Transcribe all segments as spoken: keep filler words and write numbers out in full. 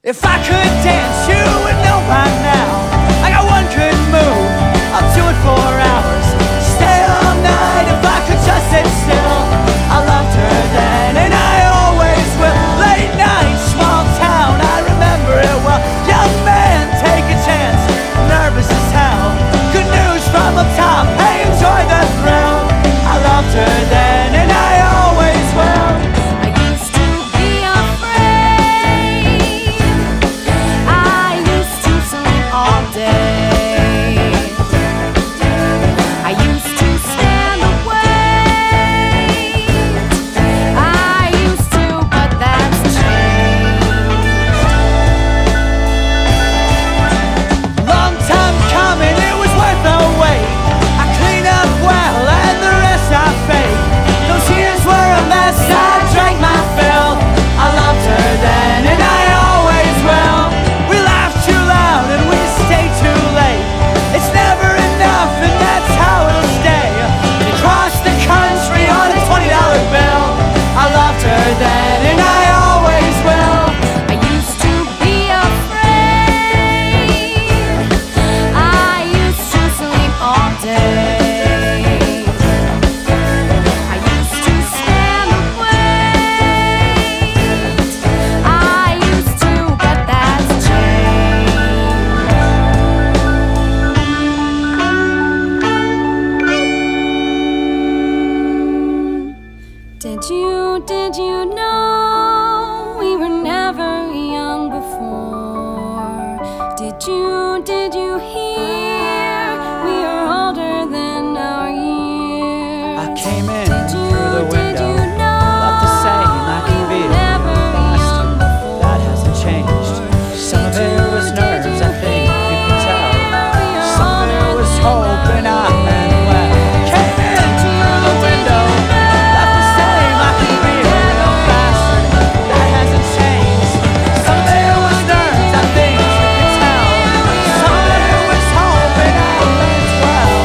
If I could dance, you would know by now. I got one good move, I'll do it for hours. Stay all night if I could just sit still. I loved her then and I always will. Late night, small town, I remember it well. Young man, take a chance, nervous as hell. Good news from up top, hey, enjoy the thrill. I loved her then and I always will. I used to be afraid. I used to sleep all day. I used to stand away. I used to, but that's changed. Long time coming, it was worth the wait. I clean up well and the rest I fake. Those years were a mess, I drank my fill. I loved her then and I always will. We laughed too loud and we stayed too late. It's never enough and that's how it'll stay. And across the country on a twenty dollar bill. I loved her then and I always will. I used to be afraid. I used to sleep all day. I used to stand away. I used to, but that's changed. Did you, did you know we were never young before? Did you, did you hear we are older than our years? I came in Did you, through the did window, you know left the same, I we can were be never young before? that hasn't changed. Some of it was nerves, I think you can tell. Some of it was hope and I meant well. Came in through the window, left the same, I can be a real bastard. That hasn't changed. Some of it was nerves, I think you can tell. Some of it was hope and I meant well.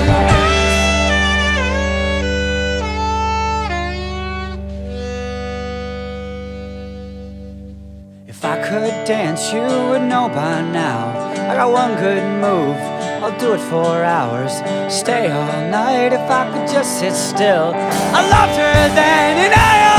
If I could dance, you would know by now. I got one good move, I'll do it for hours. Stay all night if I could just sit still. I loved her then and I